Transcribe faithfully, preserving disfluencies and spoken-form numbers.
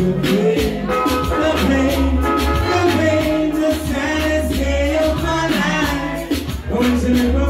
pain, the pain, the pain, the saddest day of my life. Going to the